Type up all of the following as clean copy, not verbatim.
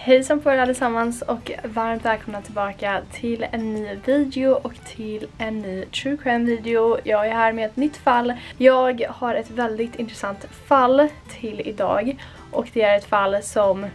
Hejsan på er allesammans och varmt välkomna tillbaka till en ny video och till en ny true crime video. Jag är här med ett nytt fall. Jag har ett väldigt intressant fall till idag och det är ett fall som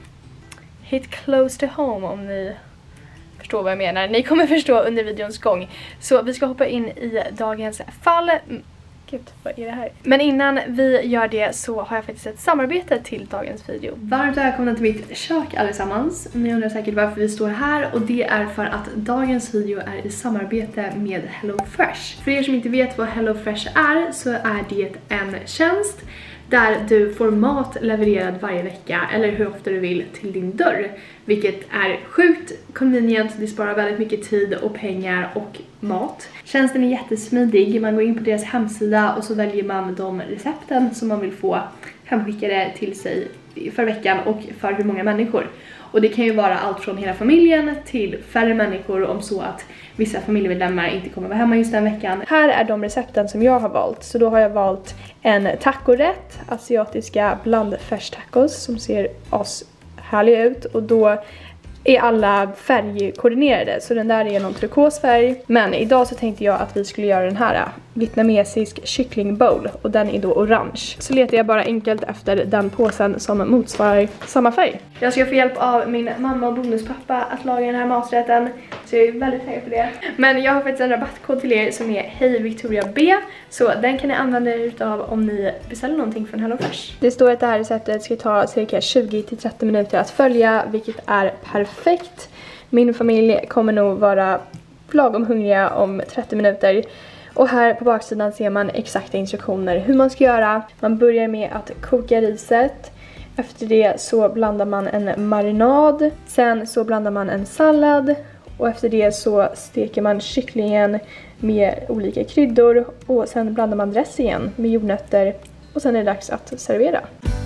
hit close to home, om ni förstår vad jag menar. Ni kommer förstå under videons gång. Så vi ska hoppa in i dagens fall. Gud, vad är det här? Men innan vi gör det så har jag faktiskt ett samarbete till dagens video. Varmt välkomna till mitt kök allesammans. Ni undrar säkert varför vi står här, och det är för att dagens video är i samarbete med HelloFresh. För er som inte vet vad HelloFresh är så är det en tjänst där du får mat levererad varje vecka eller hur ofta du vill till din dörr. Vilket är sjukt convenient, det sparar väldigt mycket tid och pengar och mat. Tjänsten är jättesmidig, man går in på deras hemsida och så väljer man de recepten som man vill få hemskickade till sig för veckan och för hur många människor. Och det kan ju vara allt från hela familjen till färre människor, om så att vissa familjemedlemmar inte kommer vara hemma just den veckan. Här är de recepten som jag har valt. Så då har jag valt en tacorätt, asiatiska blandfärstacos som ser härliga ut, och då är alla färgkoordinerade, så den där är någon turkosfärg. Men idag så tänkte jag att vi skulle göra den här vietnamesisk kycklingbowl, och den är då orange. Så letar jag bara enkelt efter den påsen som motsvarar samma färg. Jag ska få hjälp av min mamma och bonuspappa att laga den här maträtten, så jag är väldigt taggad på det. Men jag har faktiskt en rabattkod till er som är Hej Victoria B, så den kan ni använda er utav om ni beställer någonting från HelloFresh. Det står att det här receptet ska ta cirka 20-30 minuter att följa, vilket är perfekt. Min familj kommer nog vara lagom hungriga om 30 minuter. Och här på baksidan ser man exakta instruktioner hur man ska göra. Man börjar med att koka riset. Efter det så blandar man en marinad. Sen så blandar man en sallad. Och efter det så steker man kycklingen med olika kryddor. Och sen blandar man dress igen med jordnötter. Och sen är det dags att servera.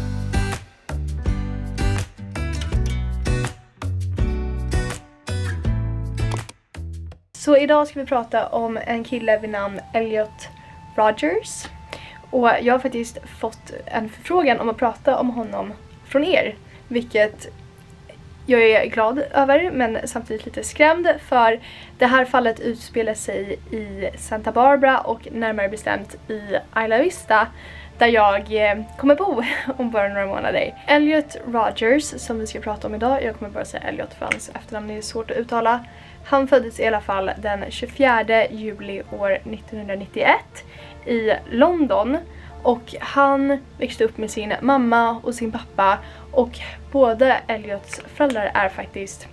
Så idag ska vi prata om en kille vid namn Elliot Rogers. Och jag har faktiskt fått en förfrågan om att prata om honom från er. Vilket jag är glad över, men samtidigt lite skrämd. För det här fallet utspelar sig i Santa Barbara och närmare bestämt i Isla Vista, där jag kommer bo om bara några månader. Elliot Rogers, som vi ska prata om idag, jag kommer bara säga Elliot för hans efternamn är svårt att uttala. Han föddes i alla fall den 24 juli år 1991 i London. Och han växte upp med sin mamma och sin pappa. Och båda Elliots föräldrar är faktiskt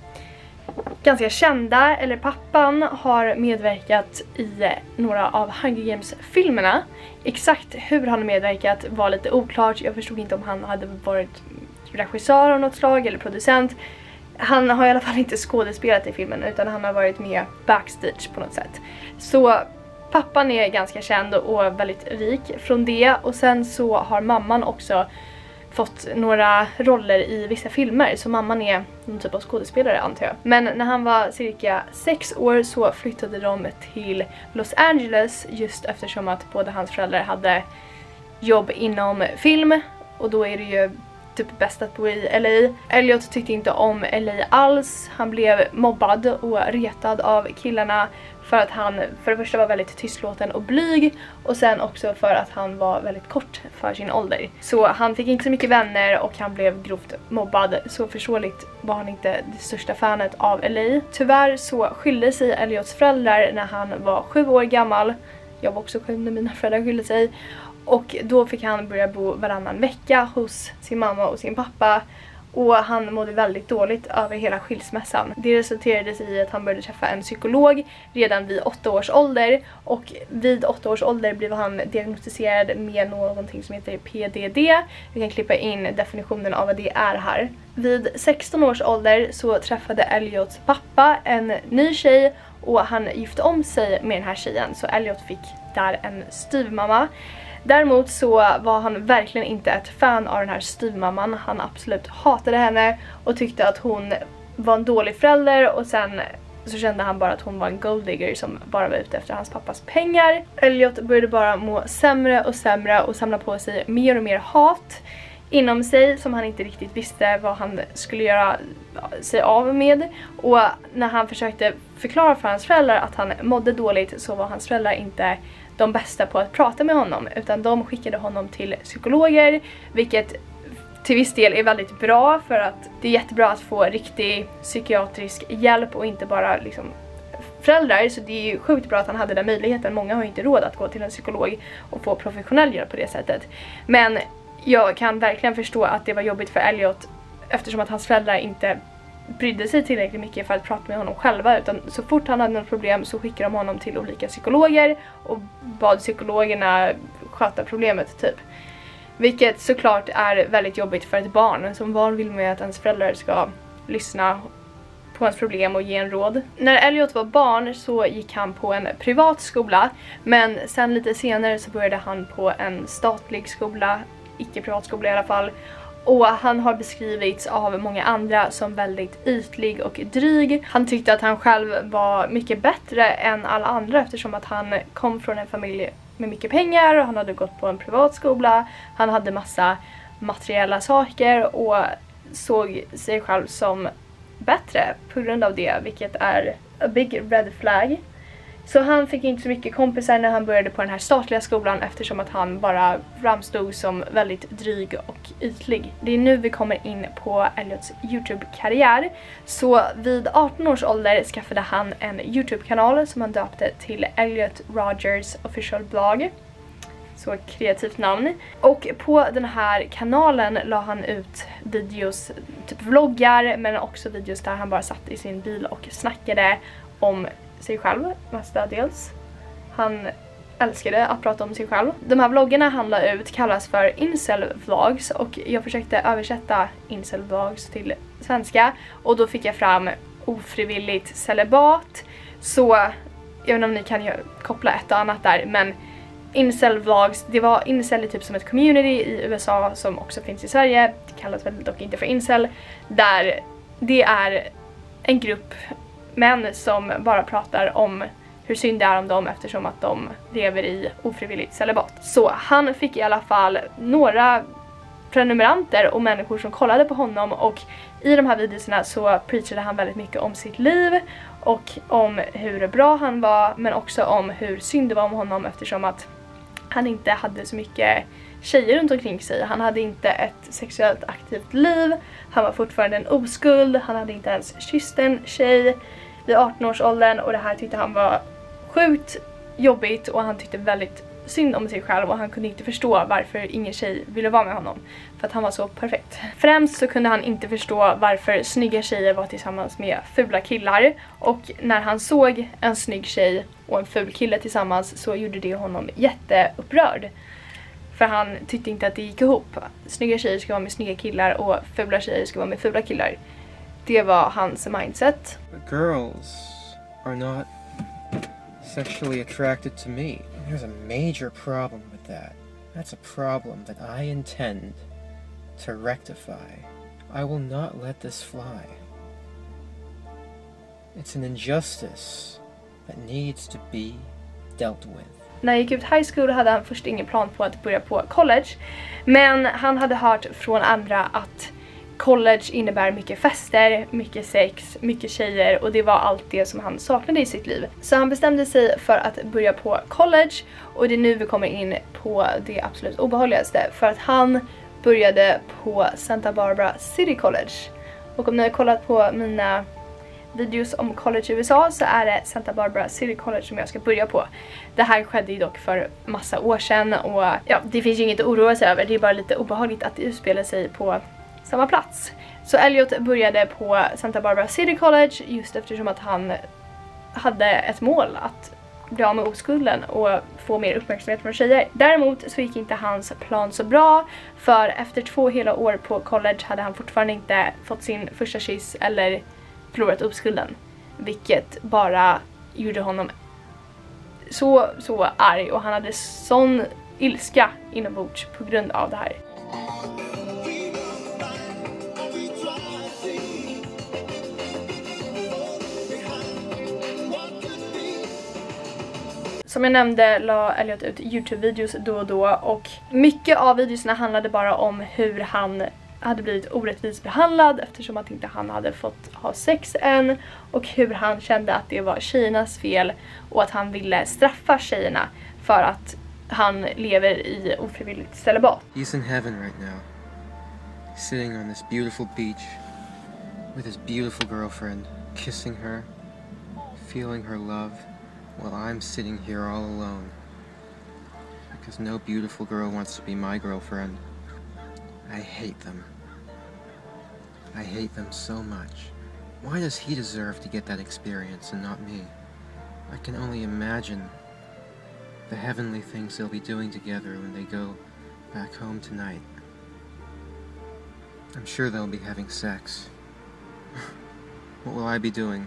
ganska kända. Eller pappan har medverkat i några av Hunger Games-filmerna. Exakt hur han har medverkat var lite oklart. Jag förstod inte om han hade varit regissör av något slag eller producent. Han har i alla fall inte skådespelat i filmen, utan han har varit med backstage på något sätt. Så pappan är ganska känd och väldigt rik från det. Och sen så har mamman också fått några roller i vissa filmer. Så mamman är någon typ av skådespelare, antar jag. Men när han var cirka 6 år så flyttade de till Los Angeles, just eftersom att båda hans föräldrar hade jobb inom film. Och då är det ju typ bäst att bo i LA. Elliot tyckte inte om LA alls. Han blev mobbad och retad av killarna för att han för det första var väldigt tystlåten och blyg, och sen också för att han var väldigt kort för sin ålder. Så han fick inte så mycket vänner och han blev grovt mobbad. Så förståeligt var han inte det största fanet av LA. Tyvärr så skilde sig Elliots föräldrar när han var 7 år gammal. Jag var också 7 när mina föräldrar skilde sig. Och då fick han börja bo varannan vecka hos sin mamma och sin pappa. Och han mådde väldigt dåligt över hela skilsmässan. Det resulterade i att han började träffa en psykolog redan vid 8 års ålder. Och vid 8 års ålder blev han diagnostiserad med någonting som heter PDD. Vi kan klippa in definitionen av vad det är här. Vid 16 års ålder så träffade Elliots pappa en ny tjej. Och han gifte om sig med den här tjejen. Så Elliot fick där en styvmamma. Däremot så var han verkligen inte ett fan av den här styvmamman. Han absolut hatade henne och tyckte att hon var en dålig förälder. Och sen så kände han bara att hon var en golddigger som bara var ute efter hans pappas pengar. Elliot började bara må sämre och sämre och samla på sig mer och mer hat. inom sig som han inte riktigt visste vad han skulle göra sig av med. Och när han försökte förklara för hans föräldrar att han mådde dåligt, så var hans föräldrar inte de bästa på att prata med honom, utan de skickade honom till psykologer, vilket till viss del är väldigt bra, för att det är jättebra att få riktig psykiatrisk hjälp och inte bara liksom föräldrar. Så det är ju sjukt bra att han hade den möjligheten. Många har ju inte råd att gå till en psykolog och få professionell hjälp på det sättet. Men jag kan verkligen förstå att det var jobbigt för Elliot, eftersom att hans föräldrar inte brydde sig tillräckligt mycket för att prata med honom själva, utan så fort han hade något problem så skickade de honom till olika psykologer och bad psykologerna sköta problemet typ. Vilket såklart är väldigt jobbigt för ett barn. Som barn vill man ju att ens föräldrar ska lyssna på hans problem och ge en råd. När Elliot var barn så gick han på en privat skola, men sen lite senare så började han på en statlig skola, icke-privat skola i alla fall. Och han har beskrivits av många andra som väldigt ytlig och dryg. Han tyckte att han själv var mycket bättre än alla andra, eftersom att han kom från en familj med mycket pengar och han hade gått på en privat skola. Han hade massa materiella saker och såg sig själv som bättre på grund av det, vilket är a big red flag. Så han fick inte så mycket kompisar när han började på den här statliga skolan, eftersom att han bara framstod som väldigt dryg och ytlig. Det är nu vi kommer in på Elliots YouTube-karriär. Så vid 18 års ålder skaffade han en YouTube-kanal som han döpte till Elliot Rodgers Official Blog. Så kreativt namn. Och på den här kanalen la han ut videos, typ vloggar, men också videos där han bara satt i sin bil och snackade om sig själv mestadels. Han älskade att prata om sig själv. De här vloggarna han la ut kallas för incel vlogs, och jag försökte översätta incel vlogs till svenska och då fick jag fram ofrivilligt celibat. Så jag vet inte om ni kan koppla ett och annat där, men incel vlogs, det var incel typ som ett community i USA som också finns i Sverige. Det kallas väl dock inte för incel, där det är en grupp män som bara pratar om hur synd det är om dem eftersom att de lever i ofrivilligt celibat. Så han fick i alla fall några prenumeranter och människor som kollade på honom, och i de här videorna så preachade han väldigt mycket om sitt liv och om hur bra han var, men också om hur synd det var om honom eftersom att han inte hade så mycket tjejer runt omkring sig. Han hade inte ett sexuellt aktivt liv, han var fortfarande en oskuld, han hade inte ens kysst en tjej vid 18-årsåldern, och det här tyckte han var sjukt jobbigt och han tyckte väldigt synd om sig själv, och han kunde inte förstå varför ingen tjej ville vara med honom, för att han var så perfekt. Främst så kunde han inte förstå varför snygga tjejer var tillsammans med fula killar, och när han såg en snygg tjej och en ful kille tillsammans så gjorde det honom jätteupprörd. För han tyckte inte att det gick ihop. Snygga tjejer ska vara med snygga killar och fula tjejer ska vara med fula killar. Det var hans mindset. Girls are not sexually attracted to me. There's a major problem with that. That's a problem that I intend to rectify. I will not let this fly. It's an injustice that needs to be dealt with. När han gick ut high school hade han först ingen plan på att börja på college, men han hade hört från andra att college innebär mycket fester, mycket sex, mycket tjejer, och det var allt det som han saknade i sitt liv. Så han bestämde sig för att börja på college, och det är nu vi kommer in på det absolut obehagligaste, för att han började på Santa Barbara City College. Och om ni har kollat på mina videos om college i USA så är det Santa Barbara City College som jag ska börja på. Det här skedde ju dock för massa år sedan, och ja, det finns ju inget att oroa sig över, det är bara lite obehagligt att det utspelar sig på samma plats. Så Elliot började på Santa Barbara City College just eftersom att han hade ett mål att bli av med oskulden och få mer uppmärksamhet från tjejer. Däremot så gick inte hans plan så bra, för efter 2 hela år på college hade han fortfarande inte fått sin första kyss eller förlorat oskulden. Vilket bara gjorde honom så arg, och han hade sån ilska inombords på grund av det här. Som jag nämnde la Elliot ut YouTube-videos då och då, och mycket av videorna handlade bara om hur han hade blivit orättvist behandlad eftersom att inte han hade fått ha sex än, och hur han kände att det var tjejernas fel och att han ville straffa tjejerna för att han lever i ofrivilligt celibat. He's in heaven right now, sitting on this beautiful beach with his beautiful girlfriend, kissing her, feeling her love, while I'm sitting here all alone. Because no beautiful girl wants to be my girlfriend. I hate them. I hate them so much. Why does he deserve to get that experience and not me? I can only imagine the heavenly things they'll be doing together when they go back home tonight. I'm sure they'll be having sex. What will I be doing?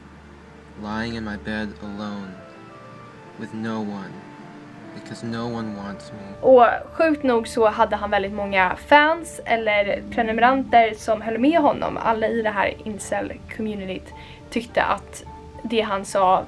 Lying in my bed alone with no one. Because no one wants me. Och sjukt nog så hade han väldigt många fans eller prenumeranter som höll med honom. Alla i det här incel-communityt tyckte att det han sa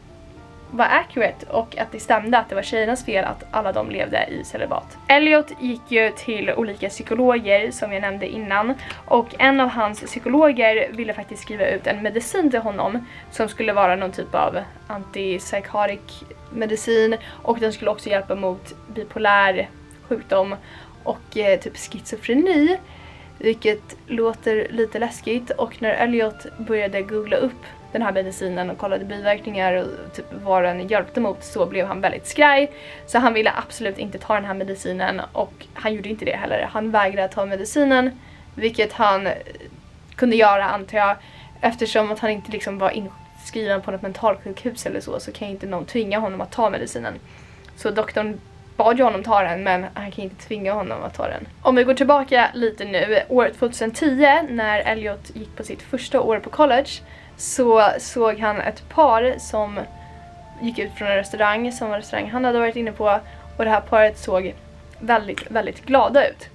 var accurate och att det stämde, att det var tjejernas fel att alla de levde i celibat. Elliot gick ju till olika psykologer som jag nämnde innan, och en av hans psykologer ville faktiskt skriva ut en medicin till honom som skulle vara någon typ av antipsykotisk medicin, och den skulle också hjälpa mot bipolär sjukdom och typ schizofreni, vilket låter lite läskigt. Och när Elliot började googla upp den här medicinen och kollade biverkningar och typ vad den hjälpte mot, så blev han väldigt skraj. Så han ville absolut inte ta den här medicinen, och han gjorde inte det heller. Han vägrade ta medicinen, vilket han kunde göra antar jag, eftersom att han inte liksom var inskriven på något mentalsjukhus eller så kan inte någon tvinga honom att ta medicinen. Så doktorn bad ju honom ta den, men han kan inte tvinga honom att ta den. Om vi går tillbaka lite nu, år 2010 när Elliot gick på sitt första år på college, så såg han ett par som gick ut från en restaurang som var restaurang han hade varit inne på, och det här paret såg väldigt, väldigt glada ut.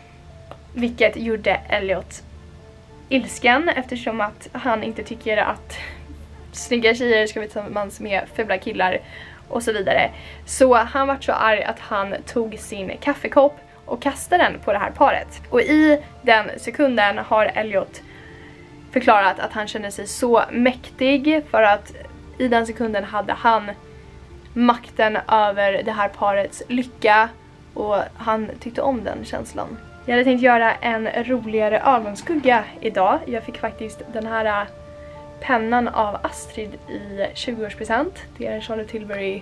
Vilket gjorde Elliot ilsken, eftersom att han inte tycker att snygga tjejer ska vara tillsammans med fula killar och så vidare. Så han var så arg att han tog sin kaffekopp och kastade den på det här paret. Och i den sekunden har Elliot förklarat att han kände sig så mäktig, för att i den sekunden hade han makten över det här parets lycka, och han tyckte om den känslan. Jag hade tänkt göra en roligare ögonskugga idag. Jag fick faktiskt den här pennan av Astrid i 20-årspresent. Det är en Charlotte Tilbury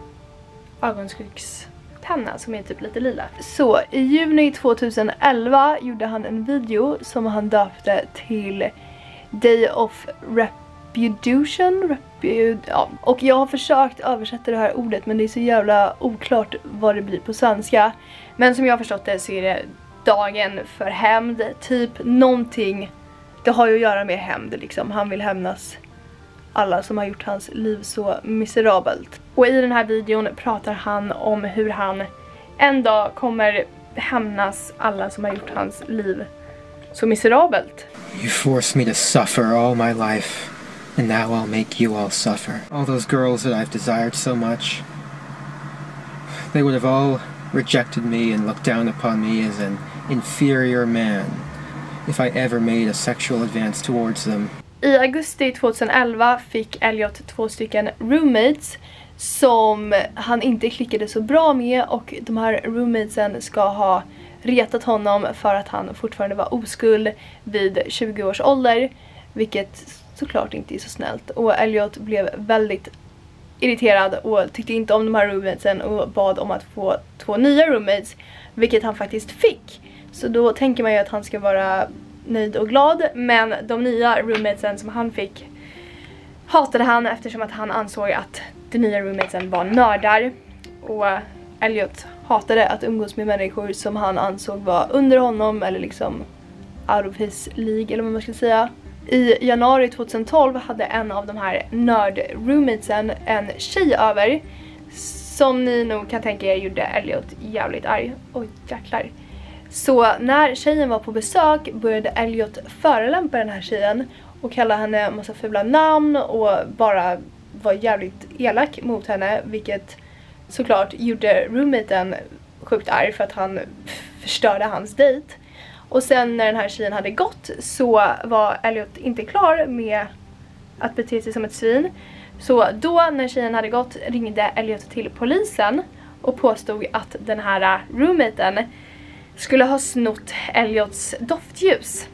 ögonskuggspenna som är typ lite lila. Så i juni 2011 gjorde han en video som han döpte till Day of Repudiation. Ja. Och jag har försökt översätta det här ordet, men det är så jävla oklart vad det blir på svenska. Men som jag har förstått det så är det dagen för hämnd, typ någonting. Det har ju att göra med hämnd liksom. Han vill hämnas alla som har gjort hans liv så miserabelt. Och i den här videon pratar han om hur han en dag kommer hämnas alla som har gjort hans liv så miserabelt. You forced me to suffer all my life, and now I'll make you all suffer. All those girls that I've desired so much, they would have all rejected me and looked down upon me as an inferior man if I ever made a sexual advance towards them. I augusti 2011 fick Elliot 2 stycken roommates som han inte klickade så bra med, och de här roommatesen ska ha retat honom för att han fortfarande var oskuld vid 20 års ålder, vilket såklart inte är så snällt. Och Elliot blev väldigt irriterad och tyckte inte om de här roommatesen och bad om att få 2 nya roommates, vilket han faktiskt fick. Så då tänker man ju att han ska vara nöjd och glad, men de nya roommatesen som han fick hatade han, eftersom att han ansåg att de nya roommatesen var nördar. Och Elliot hatade att umgås med människor som han ansåg var under honom, eller liksom out of his league, eller vad man ska säga. I januari 2012 hade en av de här nörd-roommatesen en tjej över, som ni nog kan tänka er gjorde Elliot jävligt arg. Oj, jäklar. Så när tjejen var på besök började Elliot förolämpa den här tjejen och kalla henne en massa fula namn och bara var jävligt elak mot henne, vilket såklart gjorde roommaten sjukt arg för att han förstörde hans dejt. Och sen när den här tjejen hade gått så var Elliot inte klar med att bete sig som ett svin. Så då när tjejen hade gått ringde Elliot till polisen och påstod att den här roommaten skulle ha snott Elliots doftljus.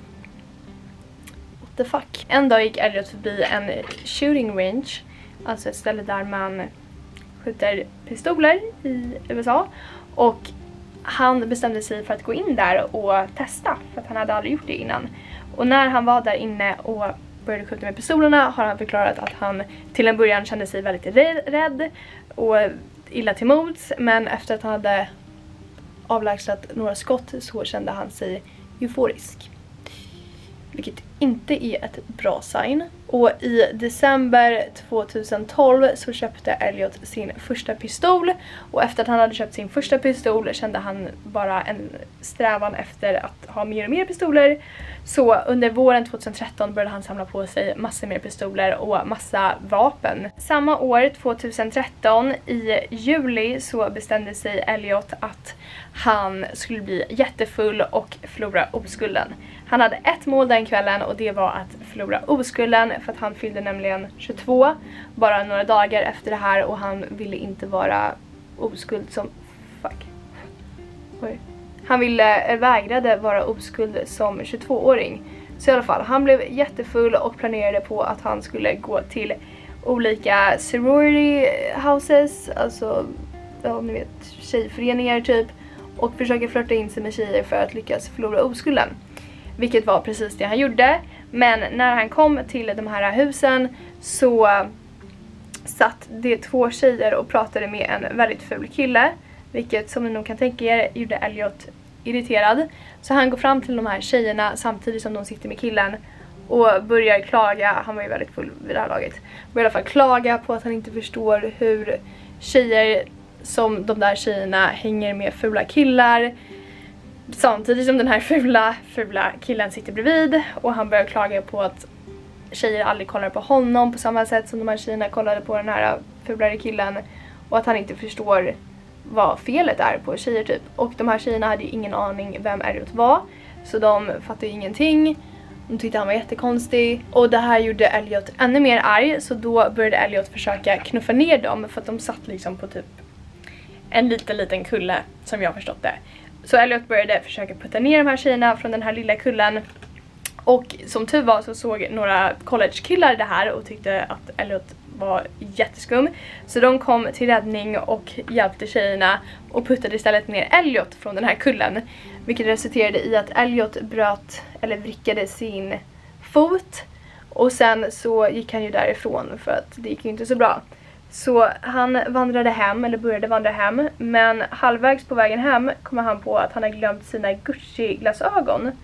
What the fuck? En dag gick Elliot förbi en shooting range, alltså ett ställe där man skjuter pistoler i USA, och han bestämde sig för att gå in där och testa, för att han hade aldrig gjort det innan. Och när han var där inne och började skjuta med pistolerna har han förklarat att han till en början kände sig väldigt rädd och illa till mods, men efter att han hade avlägsnat några skott så kände han sig euforisk. Vilket inte är ett bra sign. Och i december 2012 så köpte Elliot sin första pistol. Och efter att han hade köpt sin första pistol kände han bara en strävan efter att ha mer och mer pistoler. Så under våren 2013 började han samla på sig massor mer pistoler och massa vapen. Samma år, 2013, i juli, så bestämde sig Elliot att han skulle bli jättefull och förlora oskulden. Han hade ett mål den kvällen och det var att förlora oskulden, för att han fyllde nämligen 22 bara några dagar efter det här och han ville inte vara oskuld som... Fuck. Oj. Han vägrade vara oskuld som 22-åring. Så i alla fall, han blev jättefull och planerade på att han skulle gå till olika sorority houses, alltså, ja, ni vet, tjejföreningar typ, och försöka flirta in sig med tjejer för att lyckas förlora oskulden. Vilket var precis det han gjorde. Men när han kom till de här husen så satt det 2 tjejer och pratade med en väldigt ful kille. Vilket, som ni nog kan tänka er, gjorde Elliot irriterad. Så han går fram till de här tjejerna samtidigt som de sitter med killen och börjar klaga. Han var ju väldigt full vid det här laget. Börjar i alla fall klaga på att han inte förstår hur tjejer som de där tjejerna hänger med fula killar. Samtidigt som den här fula killen sitter bredvid, och han börjar klaga på att tjejer aldrig kollar på honom på samma sätt som de här tjejerna kollade på den här fulare killen, och att han inte förstår vad felet är på tjejer typ. Och de här tjejerna hade ju ingen aning vem Elliot var, så de fattade ingenting. De tyckte han var jättekonstig, och det här gjorde Elliot ännu mer arg, så då började Elliot försöka knuffa ner dem, för att de satt liksom på typ en liten kulle, som jag har förstått det. Så Elliot började försöka putta ner de här tjejerna från den här lilla kullen. Och som tur var så såg några college-killar det här och tyckte att Elliot var jätteskum. Så de kom till räddning och hjälpte tjejerna och puttade istället ner Elliot från den här kullen. Vilket resulterade i att Elliot vrickade sin fot. Och sen så gick han ju därifrån, för att det gick ju inte så bra. Så han började vandra hem, men halvvägs på vägen hem kommer han på att han har glömt sina Gucci-glasögon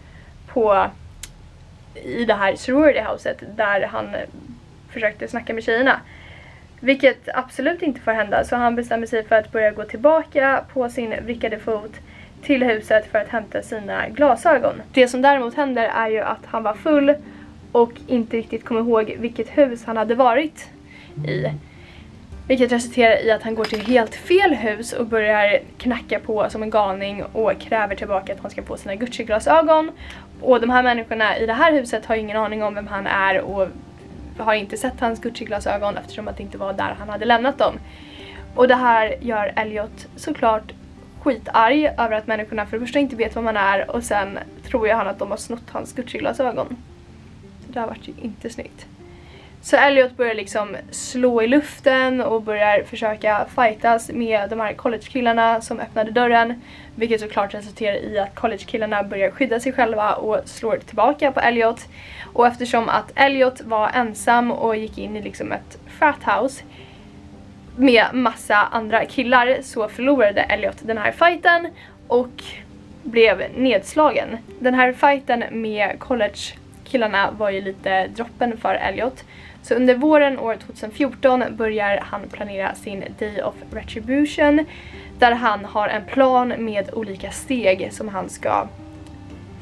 i det här sorority-houset där han försökte snacka med tjejerna. Vilket absolut inte får hända, så han bestämmer sig för att börja gå tillbaka på sin vrickade fot till huset för att hämta sina glasögon. Det som däremot händer är ju att han var full och inte riktigt kom ihåg vilket hus han hade varit i. Vilket resulterar i att han går till helt fel hus och börjar knacka på som en galning och kräver tillbaka att han ska få sina Gucci-glasögon. Och de här människorna i det här huset har ingen aning om vem han är och har inte sett hans Gucci-glasögon, eftersom att det inte var där han hade lämnat dem. Och det här gör Elliot såklart skitarg över att människorna för det första inte vet vad man är, och sen tror jag han att de har snott hans Gucci-glasögon. Så det har varit ju inte snyggt. Så Elliot börjar liksom slå i luften och börjar försöka fightas med de här college-killarna som öppnade dörren. Vilket såklart resulterar i att college-killarna börjar skydda sig själva och slår tillbaka på Elliot. Och eftersom att Elliot var ensam och gick in i liksom ett frat house med massa andra killar, så förlorade Elliot den här fighten och blev nedslagen. Den här fighten med college-killarna var ju lite droppen för Elliot. Så under våren år 2014 börjar han planera sin Day of Retribution, där han har en plan med olika steg som han ska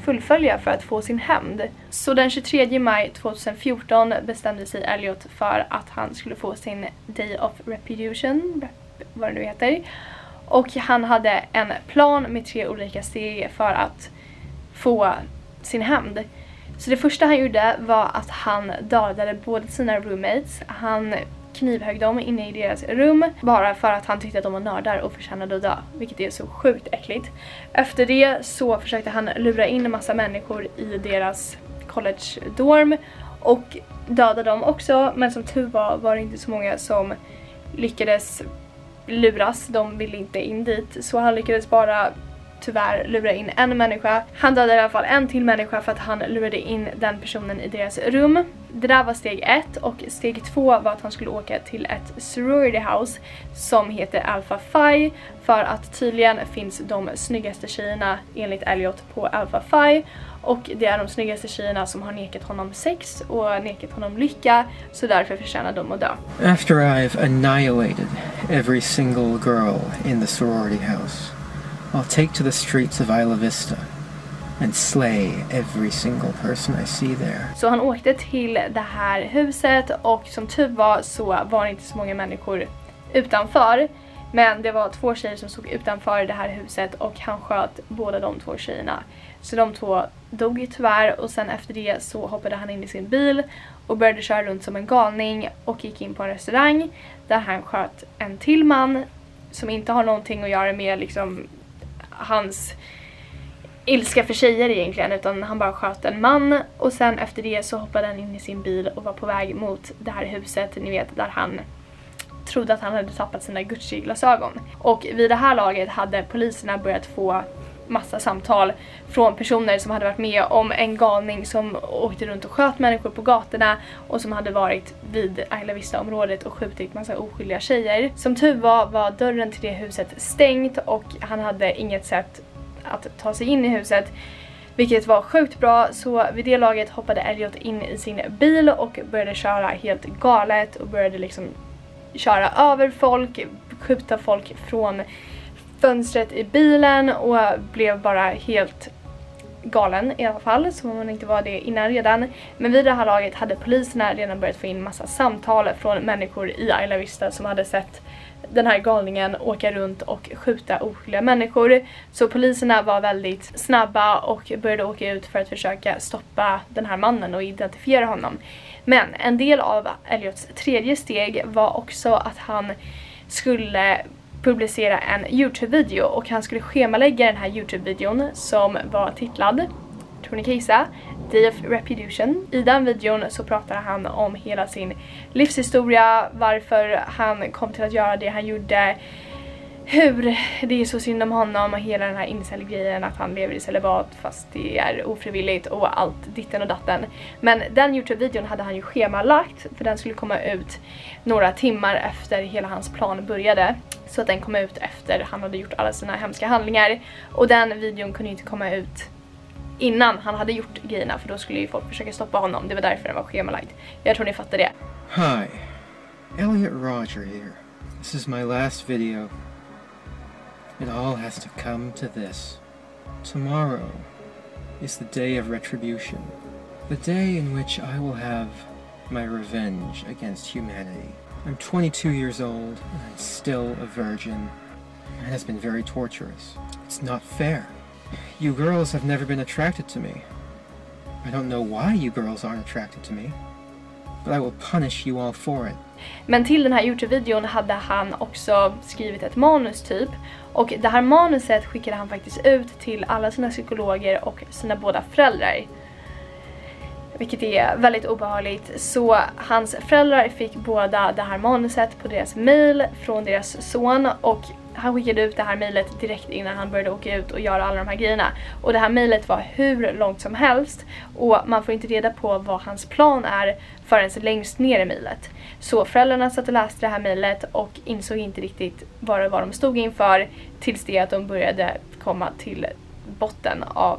fullfölja för att få sin hämnd. Så den 23 maj 2014 bestämde sig Elliot för att han skulle få sin Day of Retribution, vad det nu heter. Och han hade en plan med 3 olika steg för att få sin hämnd. Så det första han gjorde var att han dödade båda sina roommates. Han knivhögg dem inne i deras rum bara för att han tyckte att de var nördar och förtjänade att dö, vilket är så sjukt äckligt. Efter det så försökte han lura in en massa människor i deras college dorm och döda dem också, men som tur var det inte så många som lyckades luras. De ville inte in dit, så han lyckades bara tyvärr lura in en människa. Han dödade i alla fall en till människa för att han lurade in den personen i deras rum. Det där var steg 1, och steg 2 var att han skulle åka till ett sorority house som heter Alpha Phi, för att tydligen finns de snyggaste tjejerna enligt Elliot på Alpha Phi, och det är de snyggaste tjejerna som har nekat honom sex och nekat honom lycka, så därför förtjänar de att dö. After I've annihilated every single girl in the sorority house, I'll take to the streets of Isla Vista and slay every single person I see there. Så han åkte till det här huset, och som tur var så var det inte så många människor utanför. Men det var 2 tjejer som stod utanför det här huset, och han sköt båda de 2 tjejerna. Så de 2 dog ju tyvärr, och sen efter det så hoppade han in i sin bil och började köra runt som en galning och gick in på en restaurang där han sköt en till man som inte har någonting att göra med liksom hans ilska för tjejer egentligen, utan han bara sköt en man. Och sen efter det så hoppade han in i sin bil och var på väg mot det här huset, ni vet, där han trodde att han hade tappat sina Gucci-glasögon. Och vid det här laget hade poliserna börjat få massa samtal från personer som hade varit med om en galning som åkte runt och sköt människor på gatorna, och som hade varit vid Isla Vista-området och skjutit massa oskyldiga tjejer. Som tur var dörren till det huset stängt, och han hade inget sätt att ta sig in i huset, vilket var sjukt bra. Så vid det laget hoppade Elliot in i sin bil och började köra helt galet och började liksom köra över folk, skjuta folk från fönstret i bilen, och blev bara helt galen i alla fall, som om man inte var det innan redan. Men vid det här laget hade poliserna redan börjat få in massa samtal från människor i Isla Vista som hade sett den här galningen åka runt och skjuta oskyldiga människor. Så poliserna var väldigt snabba och började åka ut för att försöka stoppa den här mannen och identifiera honom. Men en del av Elliots tredje steg var också att han skulle publicera en YouTube-video, och han skulle schemalägga den här YouTube-videon som var titlad, tror ni kan gissa, Day of Retribution. I den videon så pratar han om hela sin livshistoria, varför han kom till att göra det han gjorde, hur det är så synd om honom och hela den här incel-grejen, att han lever i celibat fast det är ofrivilligt och allt ditten och datten. Men den YouTube-videon hade han ju schemalagt, för den skulle komma ut några timmar efter hela hans plan började. Så att den kom ut efter han hade gjort alla sina hemska handlingar. Och den videon kunde inte komma ut innan han hade gjort grejerna, för då skulle ju folk försöka stoppa honom. Det var därför den var schemalagd. Jag tror ni fattar det. Hi, Elliot Rodger here. This is my last video. It all has to come to this. Tomorrow is the day of retribution. The day in which I will have my revenge against humanity. I'm 22 years old and I'm still a virgin. It has been very torturous. It's not fair. You girls have never been attracted to me. I don't know why you girls aren't attracted to me, but I will punish you all for it. Men till den här YouTube-videon hade han också skrivit ett manus typ, och det här manuset skickade han faktiskt ut till alla sina psykologer och sina båda föräldrar. Vilket är väldigt obehagligt. Så hans föräldrar fick båda det här manuset på deras mail från deras son, och han skickade ut det här mejlet direkt innan han började åka ut och göra alla de här grejerna. Och det här mejlet var hur långt som helst, och man får inte reda på vad hans plan är förrän längst ner i mejlet. Så föräldrarna satt och läste det här mejlet och insåg inte riktigt vad de stod inför, tills det att de började komma till botten av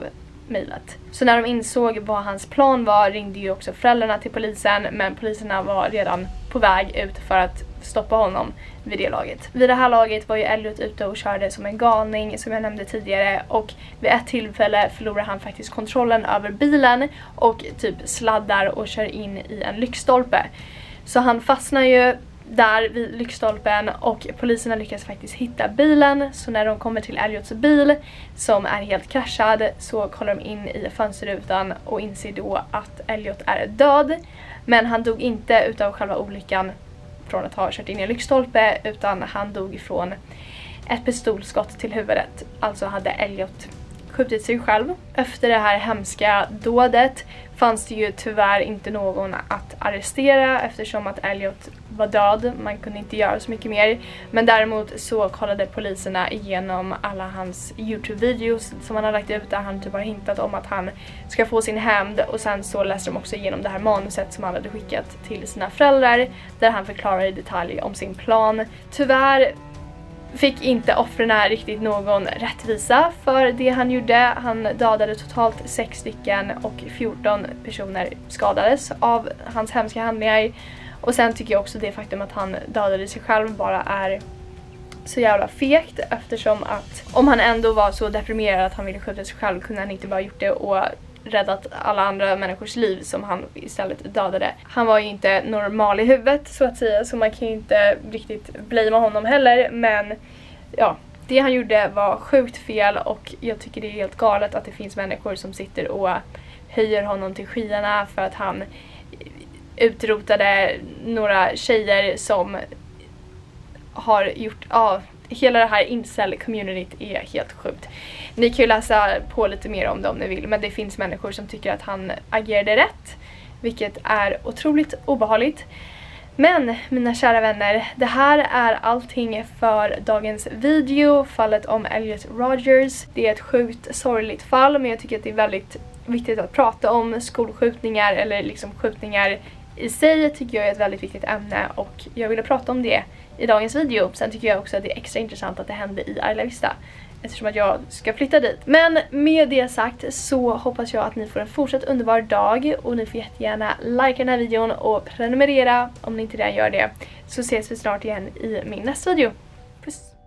mejlet. Så när de insåg vad hans plan var ringde ju också föräldrarna till polisen, men poliserna var redan på väg ut för att stoppa honom vid det laget. Vid det här laget var ju Elliot ute och körde som en galning som jag nämnde tidigare, och vid ett tillfälle förlorar han faktiskt kontrollen över bilen och typ sladdar och kör in i en lyktstolpe. Så han fastnar ju där vid lyktstolpen och poliserna lyckas faktiskt hitta bilen. Så när de kommer till Elliots bil som är helt kraschad så kollar de in i fönsterrutan och inser då att Elliot är död. Men han dog inte utav själva olyckan från att ha kört in i en lyktstolpe, utan han dog ifrån ett pistolskott till huvudet. Alltså hade Elliot skjutit sig själv. Efter det här hemska dådet fanns det ju tyvärr inte någon att arrestera eftersom att Elliot var död. Man kunde inte göra så mycket mer. Men däremot så kollade poliserna igenom alla hans YouTube-videos som han har lagt ut, där han typ har hintat om att han ska få sin hämnd, och sen så läste de också igenom det här manuset som han hade skickat till sina föräldrar där han förklarar i detalj om sin plan. Tyvärr fick inte offren riktigt någon rättvisa för det han gjorde. Han dödade totalt 6 stycken och 14 personer skadades av hans hemska handlingar. Och sen tycker jag också det faktum att han dödade sig själv bara är så jävla fegt, eftersom att om han ändå var så deprimerad att han ville skjuta sig själv kunde han inte bara gjort det och räddat alla andra människors liv som han istället dödade. Han var ju inte normal i huvudet så att säga, så man kan ju inte riktigt blamea honom heller, men ja, det han gjorde var sjukt fel, och jag tycker det är helt galet att det finns människor som sitter och höjer honom till skyarna för att han utrotade några tjejer som har gjort hela det här incel-communityt är helt sjukt. Ni kan ju läsa på lite mer om det om ni vill, men det finns människor som tycker att han agerade rätt, vilket är otroligt obehagligt. Men mina kära vänner, det här är allting för dagens video, fallet om Elliot Rodgers. Det är ett sjukt sorgligt fall, men jag tycker att det är väldigt viktigt att prata om skolskjutningar, eller liksom skjutningar i sig tycker jag är ett väldigt viktigt ämne, och jag ville prata om det i dagens video. Sen tycker jag också att det är extra intressant att det hände i Isla Vista, eftersom att jag ska flytta dit. Men med det sagt så hoppas jag att ni får en fortsatt underbar dag, och ni får jättegärna likea den här videon och prenumerera om ni inte redan gör det. Så ses vi snart igen i min nästa video. Puss!